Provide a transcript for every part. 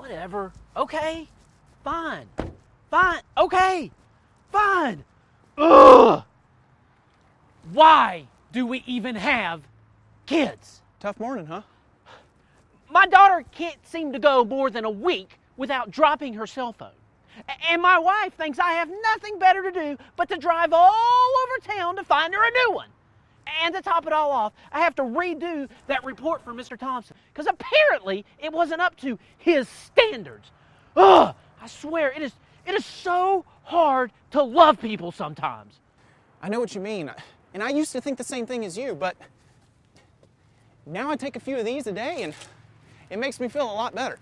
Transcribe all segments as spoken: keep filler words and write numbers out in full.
Whatever. Okay. Fine. Fine. Okay. Fine. Ugh. Why do we even have kids? Tough morning, huh? My daughter can't seem to go more than a week without dropping her cell phone. And my wife thinks I have nothing better to do but to drive all over town to find her a new one. And to top it all off, I have to redo that report for Mister Thompson because apparently it wasn't up to his standards. Ugh, I swear, it is, it is so hard to love people sometimes. I know what you mean. And I used to think the same thing as you, but now I take a few of these a day and it makes me feel a lot better.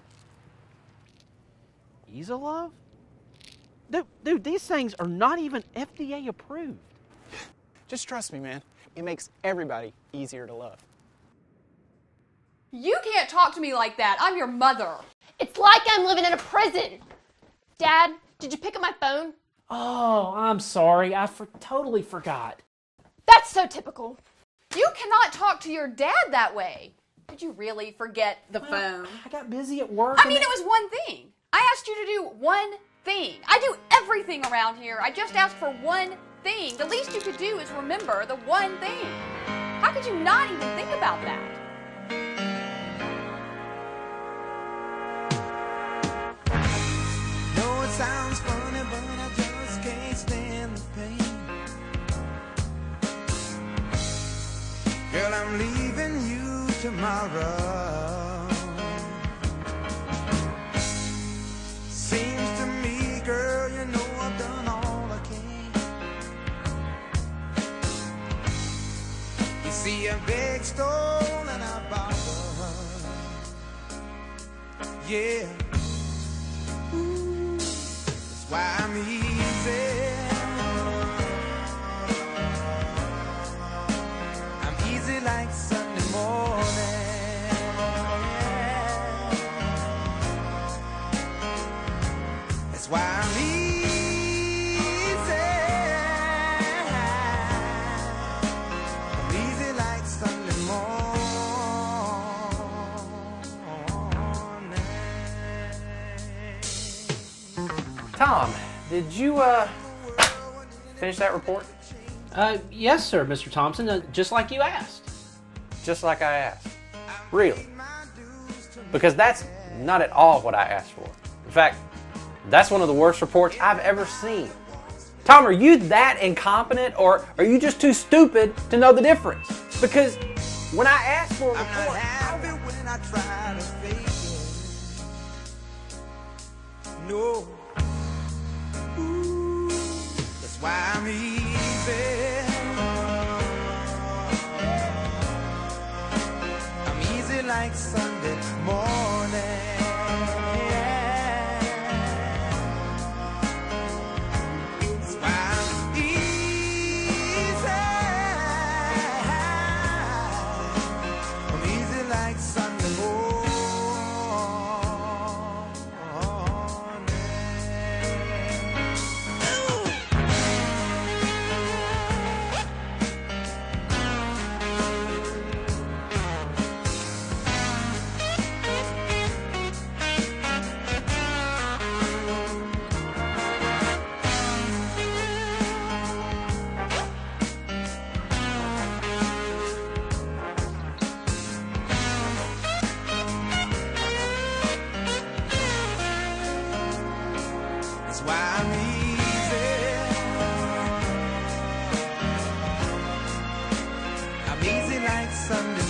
Ease of love? Dude, dude, these things are not even F D A approved. Just trust me, man. It makes everybody easier to love. You can't talk to me like that. I'm your mother. It's like I'm living in a prison. Dad, did you pick up my phone? Oh, I'm sorry. I for- totally forgot. That's so typical. You cannot talk to your dad that way. Did you really forget the Well, phone? I got busy at work. I mean, it was one thing. I asked you to do one thing. I do everything around here. I just asked for one thing. The least you could do is remember the one thing. How could you not even think about that? No, it sounds funny, but I just can't stand the pain. Girl, I'm leaving you tomorrow. Seems to me, girl, you know I've done all I can. You see, I beg, stole, and I borrowed. Yeah. Ooh, that's why I'm easy. I'm easy like Sunday morning. That's why I'm easy. I'm easy like Sunday morning. Tom, did you uh, finish that report? Uh, yes, sir, Mister Thompson, uh, just like you asked. Just like I asked. Really? Because that's not at all what I asked for. In fact, that's one of the worst reports I've ever seen. Tom, are you that incompetent or are you just too stupid to know the difference? Because when I asked for a I'm not report, happy when I try to fake it. No. Ooh, that's why I'm easy. I'm easy like Sunday morning. That's why I'm easy. I'm easy like Sunday morning. That's why I'm easy. I'm easy like Sunday